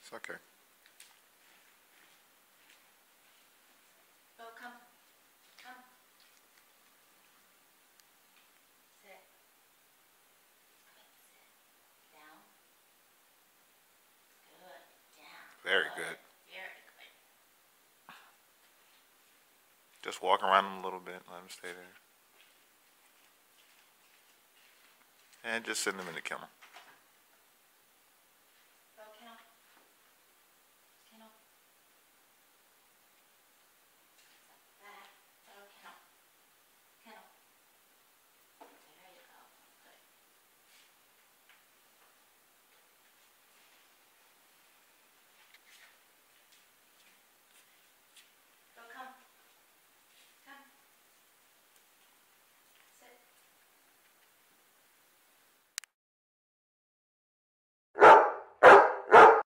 It's okay. Bo, come. Come. Sit. Sit. Down. Good. Down. Very good. Very good. Just walk around him a little bit. Let him stay there. And just send him in the kennel.